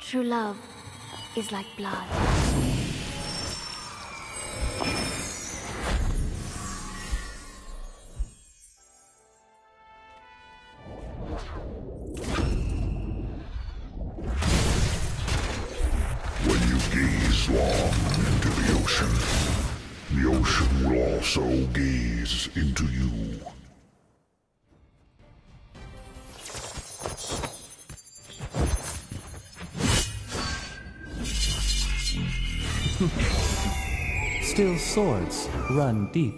True love is like blood. When you gaze long into the ocean will also gaze into you. Still swords run deep.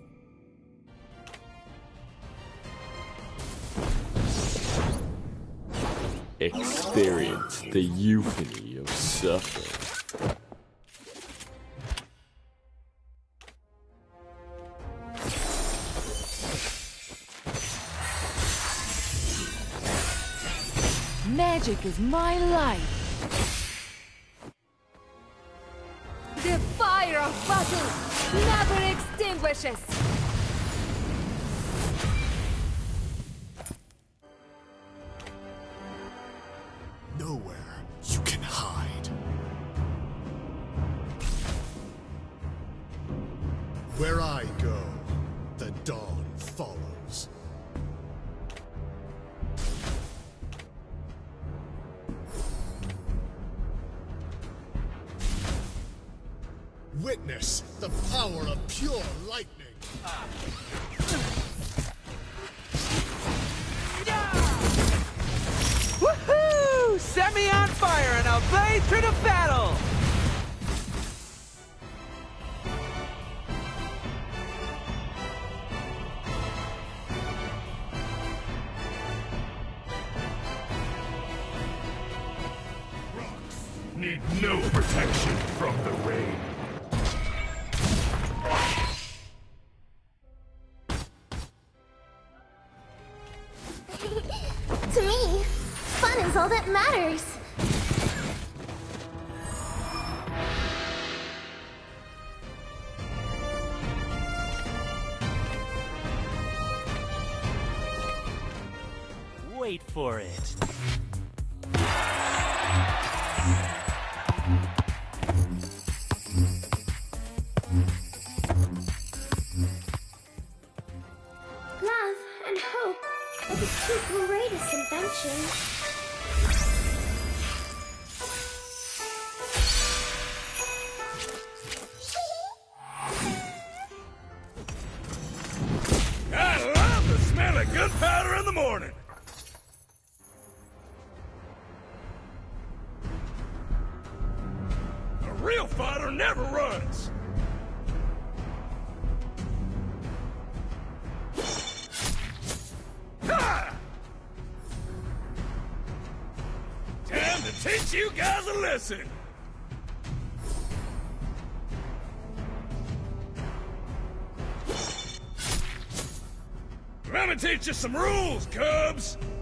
Experience the euphony of suffering. Magic is my life. The fire of battle never extinguishes. Nowhere you can hide. Where I go, the dawn follows. Witness the power of pure lightning. Woohoo! Set me on fire and I'll blaze through the battle! Rocks need no protection from the rain. To me, fun is all that matters. Wait for it. Love and hope are the two greatest inventions. I love the smell of gunpowder in the morning. A real fighter never runs. Ha! Time to teach you guys a lesson. I'm gonna teach you some rules, Cubs.